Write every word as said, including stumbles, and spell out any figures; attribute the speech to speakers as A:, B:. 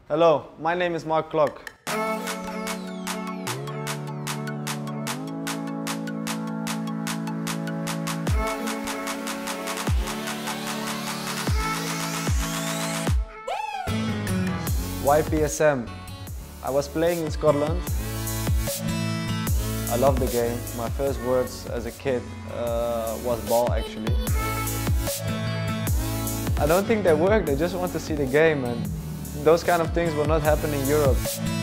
A: Hello, my name is Marc Klok. Why P S M? I was playing in Scotland. I love the game. My first words as a kid uh, was ball actually. I don't think they work, they just want to see the game, and those kind of things will not happen in Europe.